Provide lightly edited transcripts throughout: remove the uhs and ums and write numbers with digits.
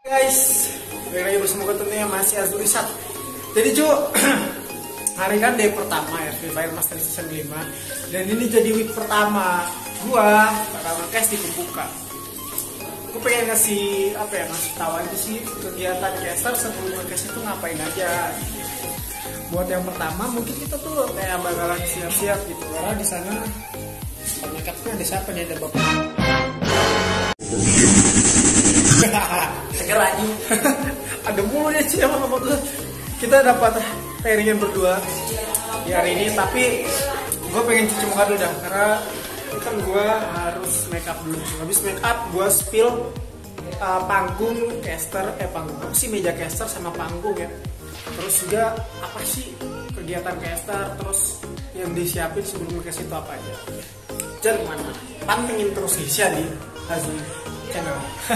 Guys, balik lagi bersama gue tentunya masih Azurisat. Jadi Ju, hari kan day pertama ya Free Fire Master Season 5. Dan ini jadi week pertama gua bakal nge-cast di Pembuka. Gue pengen ngasih tahu aja sih kegiatan caster sebelum nge-cast itu ngapain aja. Buat yang pertama mungkin kita tuh kayak bakalan siap-siap gitu. Karena di sana penyekapnya ada siapa nih, ada bapak. Seger aja. Ada mulu ya sih emang tuh. Kita dapat pairingan berdua di hari ini, tapi gue pengen cuci muka dulu dah karena kan gue harus make up dulu. Habis make up gue spill panggung caster, panggung apa sih, meja caster sama panggung ya. Terus juga apa sih kegiatan caster, terus yang disiapin sebelum nge-cast itu apa aja. Jangan kemana, pantengin terus Hisya di Azul Channel.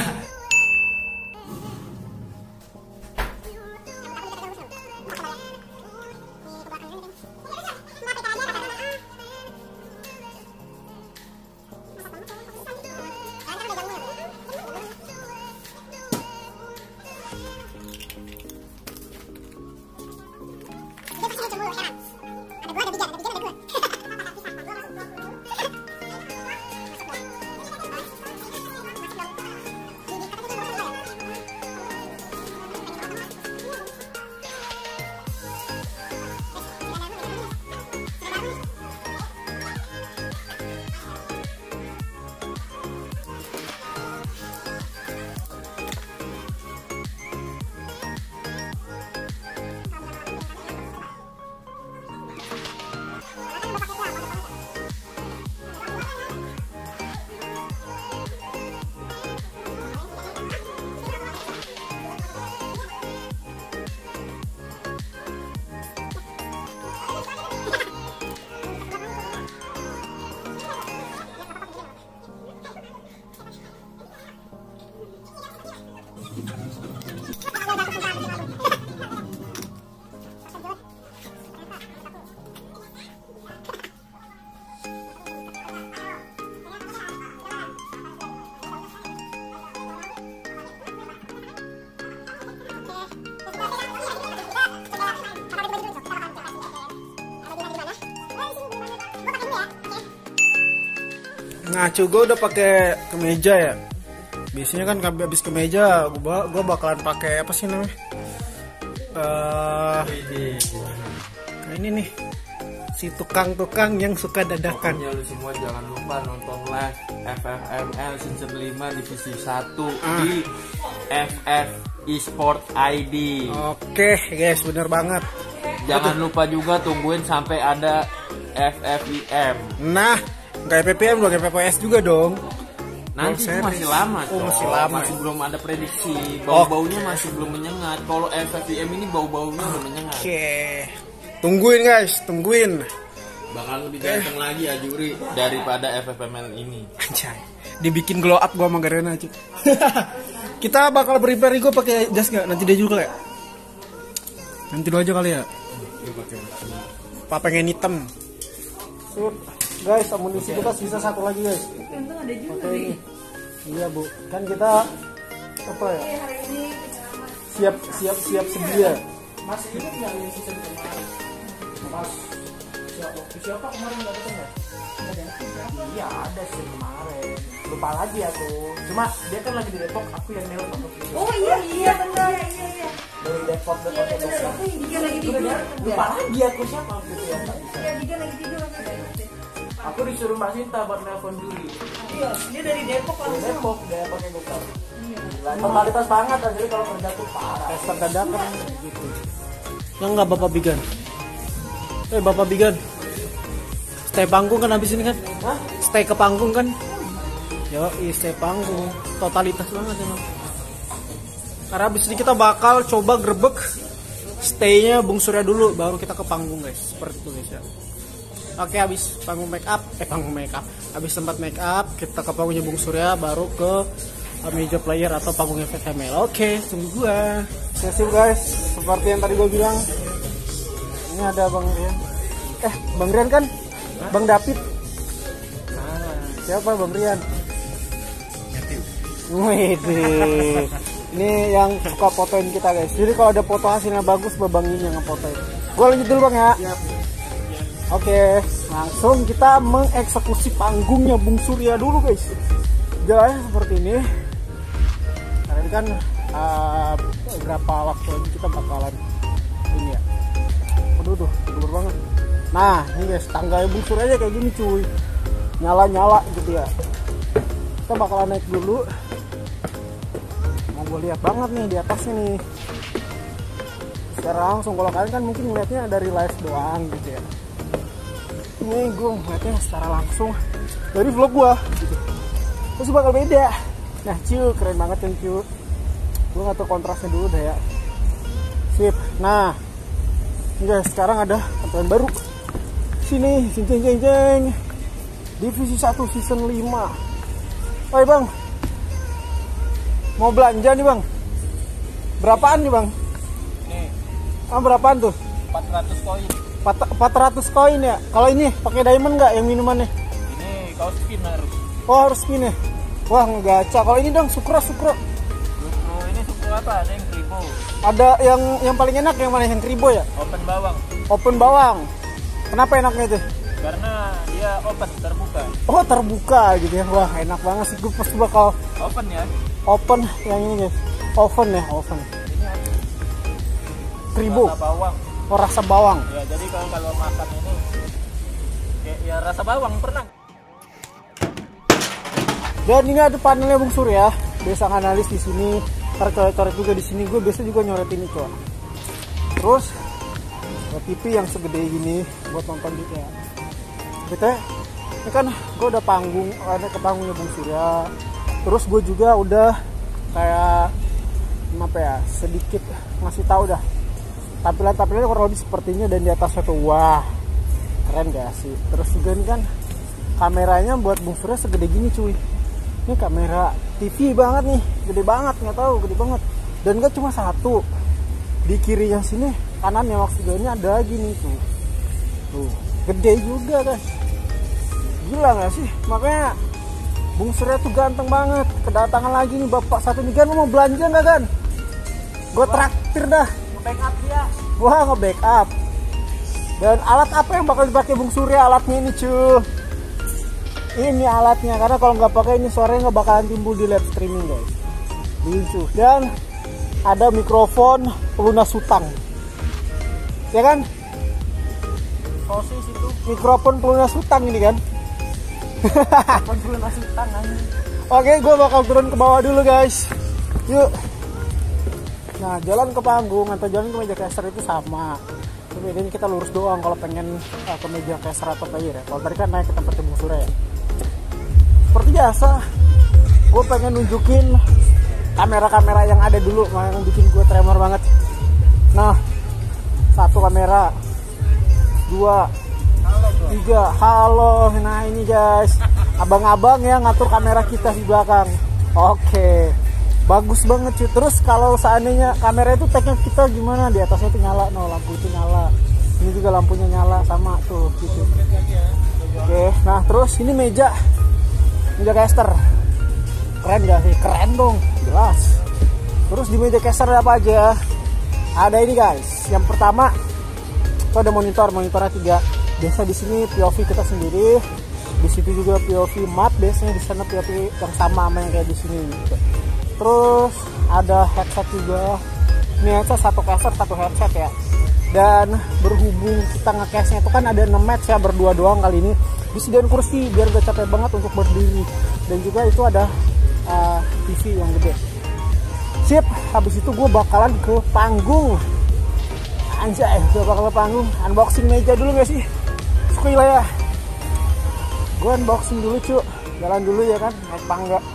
Ngacu, gue udah pakai kemeja ya. Biasanya kan habis kemeja gue bakalan pakai apa sih namanya? Ini nih, si tukang-tukang yang suka dadakan. Pokoknya lu semua jangan lupa nonton live FFML Season 5 Divisi 1 di FF Esport ID. Oke guys, bener banget. Jangan lupa juga tungguin sampai ada FFIM. Nah, nggak FPPM dong, FPPS juga dong. Nanti itu masih lama, masih lama. Masih belum ada prediksi. Bau-baunya masih belum menyengat. Kalau FFIM ini bau-baunya udah menyengat. Oke. Tungguin guys, tungguin. Bakal lebih ganteng lagi ya Juri daripada FFML ini. Anjay. Dibikin glow up gua sama Garena, cuy. Kita bakal prepare gue pakai jas nggak? Nanti dia juga ya. Nanti dulu aja kali ya. Apa pengen hitam? Sip. Guys, amunisi kita sisa satu lagi guys. Untung ada juga nih. Iya Bu, kan kita apa ya? Siap sedia. Mas ini yang season kemarin. Mas siapa kemarin nggak datang ya? Iya ada sih kemarin. Lupa lagi aku. Cuma dia kan lagi di Depok, aku yang nelpon. Oh iya benar. Iya. Dari Depok. Dia lagi tidur. Lupa lagi aku siapa gitu ya. Iya, dia lagi tidur. Aku disuruh Mbak Sinta buat nelpon Juli. Iya, dia dari Depok langsung. Dari Depok, dia pakai Gokar. Totalitas banget, jadi kalau kerja tuh parah. Tester dadakan gitu. Yang nggak Bapak Bigan? Bapak Bigan, stay panggung kan habis ini kan? Hah? Stay ke panggung kan? Yo, stay panggung. Totalitas banget emang. Karena habis ini kita bakal coba grebek stay-nya Bung Surya dulu, baru kita ke panggung guys. Seperti itu guys ya. Oke, habis panggung make up, habis tempat make up, kita ke panggungnya Bung Surya, baru ke meja player atau panggungnya FFML. Oke, tunggu gua. Sip guys, seperti yang tadi gua bilang. Ini ada Bang Rian. Bang Rian kan? Bang David. Siapa Bang Rian? Wih, Ini yang suka fotoin kita guys. Jadi kalau ada foto hasilnya bagus, Bang ini yang ngefotoin. Gue lanjut dulu Bang ya. Oke, langsung kita mengeksekusi panggungnya Bung Surya dulu guys. Jalannya seperti ini. Karena ini kan berapa waktu lagi kita bakalan ini ya. Aduh, gelur banget. Nah, ini guys, tangganya Bung Surya aja kayak gini cuy. Nyala-nyala gitu ya. Kita bakalan naik dulu. Mau gue lihat banget nih di atasnya nih. Secara langsung, kalau kalian kan mungkin ngeliatnya dari live doang gitu ya. Ini gue ngeliatnya secara langsung dari vlog gue gitu. Terus bakal beda. Nah cuy, keren banget kan cuy. Gue ngatur kontrasnya dulu deh ya. Sip. Nah ini guys, sekarang ada tampilan baru. Sini, jeng. Divisi 1 season 5. Oi Bang, mau belanja nih Bang. Berapaan nih Bang? Nih, Berapaan tuh? 400 koin. 400 koin ya. Kalau ini pakai diamond nggak yang minumannya? Ini kau spin harus. Oh harus spin ya. Wah ngegaca. Kalau ini dong sukro. Oh, ini suku apa? Ada yang kribo. Ada yang paling enak yang mana, yang kribo ya? Open bawang. Open bawang. Kenapa enaknya itu? Karena dia open, terbuka. Oh terbuka gitu ya. Wah enak banget sih. Gue pasti bakal Open ya. open yang ini guys. Oven ya, oven. Ini apa? Kribo. Rasa bawang. Oh rasa bawang. Ya, jadi kalau makan ini kayak ya rasa bawang pernah. Dan ini ada panelnya Bung Surya. Biasa analis di sini. Coret-coret juga di sini. Gue biasa juga nyoret ini kok. Terus ada TV yang segede gini buat nonton gitu ya. Gitu ya. Ini kan gue udah panggung, ada ke panggungnya Bung Surya. Terus gue juga udah kayak apa ya, sedikit ngasih tahu dah tampilan-tampilannya kurang lebih sepertinya, dan di atasnya tuh wah keren gak sih. Terus juga ini kan kameranya buat Bung Surya segede gini cuy. Ini kamera TV banget nih, gede banget, nggak tahu gede banget. Dan gak cuma satu, di kirinya sini kanannya maksudnya ini ada lagi nih tuh gede juga kan. Gila gak sih? Makanya Bung Surya tuh ganteng banget. Kedatangan lagi nih bapak satu nih. Gan, lu mau belanja nggak Gan? Gue traktir dah. Backup ya. Wah nge-backup. Dan alat apa yang bakal dipakai Bung Surya? Alatnya ini cuy. Ini alatnya, karena kalau nggak pakai ini suaranya nggak bakalan timbul di live streaming guys. Lucu. Dan ada mikrofon pelunas hutang. Ya kan? Sosis itu. Mikrofon pelunas hutang ini kan. Pelunas hutang aja. Oke, gue bakal turun ke bawah dulu guys. Yuk. Nah, jalan ke panggung atau jalan ke meja caster itu sama. Bedanya kita lurus doang kalau pengen ke meja caster atau player ya. Kalau tadi kan naik ke tempat Bung Surya ya. Seperti biasa, gue pengen nunjukin kamera-kamera yang ada dulu, yang bikin gue tremor banget. Nah, 1 kamera, 2, 3, halo. Nah ini guys, abang-abang yang ngatur kamera kita di belakang. Oke, bagus banget cuy. Terus kalau seandainya kamera itu tagnya kita gimana, di atasnya itu nyala, no lampu itu nyala, ini juga lampunya nyala sama tuh gitu. Oke, nah terus ini meja caster, keren gak sih? Keren dong, jelas. Terus di meja caster ada apa aja? Ada ini guys, yang pertama itu ada monitornya 3. Biasa di sini POV kita sendiri, di situ juga POV mat, biasanya di sana POV yang sama yang kayak di sini gitu. Terus ada headset juga. Ini headset 1 caster 1 headset ya. Dan berhubung kita nge-case-nya itu kan ada 6 match ya, berdua doang kali ini. Disediain kursi biar gak capek banget untuk berdiri. Dan juga itu ada TV yang gede. Sip, habis itu gue bakalan ke panggung. Anjay, gue bakal ke panggung. Unboxing meja dulu gak sih? Skuy lah ya. Gue unboxing dulu cu. Jalan dulu ya kan, naik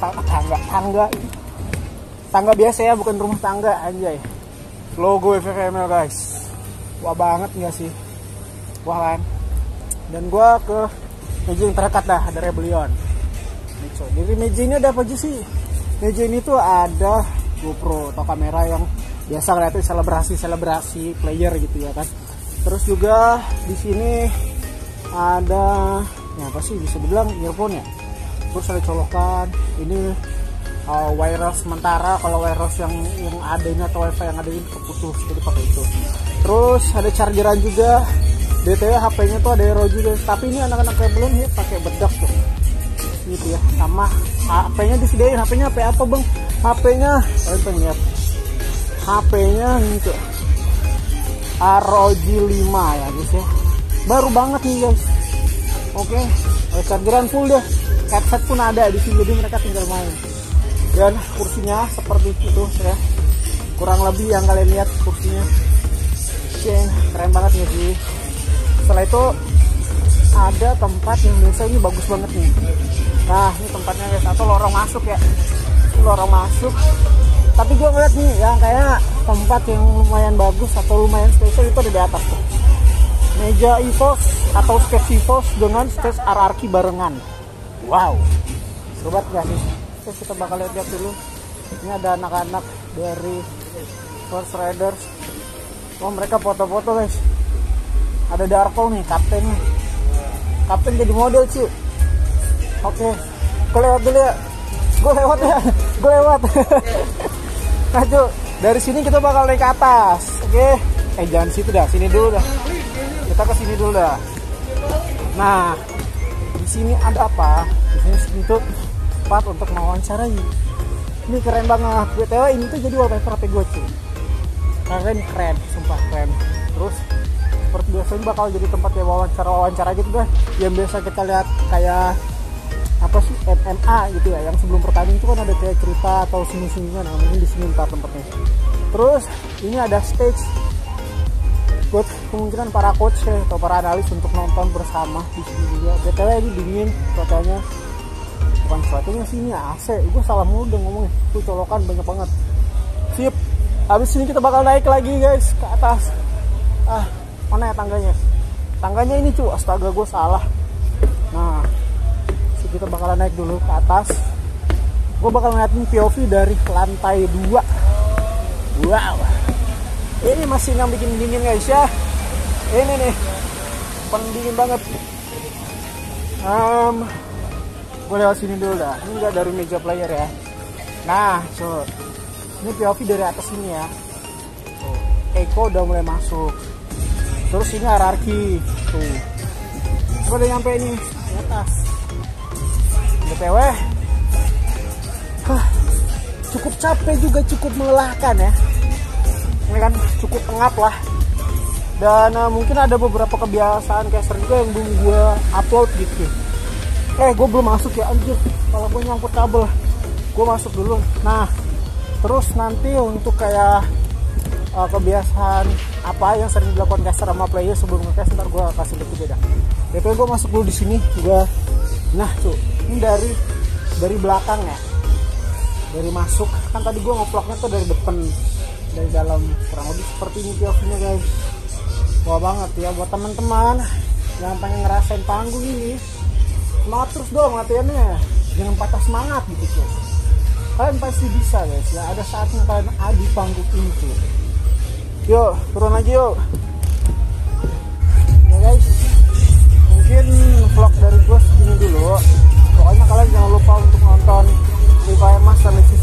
tangga biasa ya, bukan rumah tangga. Anjay, logo FFML guys, wah banget nggak sih? Wah kan. Dan gue ke meja yang terdekat dah, ada Rebellion. Dari meja ini ada apa aja sih? Meja ini tuh ada GoPro atau kamera yang biasa ngeliatin selebrasi player gitu ya kan. Terus juga di sini ada ya apa sih, bisa dibilang earphone ya. Terus ada colokan, ini wireless sementara. Kalau wireless yang ada ini atau wifi yang ada ini keputus, jadi pakai itu. Terus ada chargeran juga. BTW HP-nya tuh ada Hero juga, tapi ini anak-anak kayak belum ya pakai bedak tuh gitu ya. Sama HP-nya disediain. HP-nya HP apa bang? HP-nya kalian pengen lihat, HP-nya gitu ROG 5 ya guys ya, baru banget nih guys. Oke, chargeran full deh, headset pun ada di sini, jadi mereka tinggal main. Dan kursinya seperti itu ya, kurang lebih yang kalian lihat kursinya. Oke, keren banget ya sih. Setelah itu ada tempat yang biasa ini bagus banget nih. Nah ini tempatnya guys, atau lorong masuk ya, ini lorong masuk. Tapi gue ngeliat nih yang kayak tempat yang lumayan bagus atau lumayan spesial itu ada di atas tuh, meja EVOS atau stage EVOS dengan stage RRQ barengan. Wow, seru banget gak nih? Terus kita bakal lihat dulu. Ini ada anak-anak dari Force Riders. Oh mereka foto-foto guys. Ada Darko nih, kaptennya. Kapten jadi model cuy. Oke, gue lewat dulu ya. Gue lewat. Nah cuy, dari sini kita bakal naik ke atas. Oke, jangan situ dah, sini dulu dah. Kita ke sini dulu dah. Nah, di sini ada apa? Di sini tuh tempat untuk mewawancarai. Ini keren banget. BTW ini tuh jadi wallpaper HP gue cuy. Keren, sumpah keren. Terus seperti biasanya bakal jadi tempat ya wawancara gitu deh, yang biasa kita lihat kayak apa sih MMA gitu ya, yang sebelum pertandingan itu kan ada kayak cerita atau sini-sininya. Nah mungkin di sini ntar tempatnya. Terus ini ada stage buat kemungkinan para coach ya, atau para analis untuk nonton bersama di sini juga. BTW ini dingin cuacanya, bukan cuacanya sini AC, gue salah mulu udah ngomongnya, tuh colokan banyak banget. Sip, habis ini kita bakal naik lagi guys ke atas. Mana ya tangganya? Tangganya ini cuy, astaga gue salah. Nah, kita bakalan naik dulu ke atas. Gue bakal ngeliatin POV dari lantai 2. Wow, ini masih yang bikin dingin guys ya. Ini nih, pendingin banget. Gue lewat sini dulu dah. Ini enggak dari meja player ya. Nah, cuy, ini POV dari atas ini ya. Eko udah mulai masuk. Terus ini hierarki tuh. Gue udah nyampe ini di atas. BTW cukup capek juga, cukup melelahkan ya. Ini kan cukup pengap lah. Dan mungkin ada beberapa kebiasaan caster juga yang belum gue upload gitu. Gue belum masuk ya anjir. Kalau gue nyangkut kabel, gue masuk dulu. Nah terus nanti untuk kayak kebiasaan apa yang sering dilakukan caster sama player sebelum nge-cast, ntar gue kasih lihat beda. Jadi gue masuk dulu di sini. Nah cuy, ini dari belakang ya, dari masuk kan tadi gue ngevlognya tuh dari depan, dari dalam, kurang lebih seperti ini POV-nya guys. Wah banget ya buat teman-teman yang pengen ngerasain panggung ini, semangat terus dong latihannya, jangan patah semangat gitu cuy. Kalian pasti bisa guys ya, ada saatnya kalian ada di panggung ini tuh. Yuk, turun lagi yuk. Ya guys, mungkin vlog dari gue segini dulu. Pokoknya kalian jangan lupa untuk nonton Free Fire Master League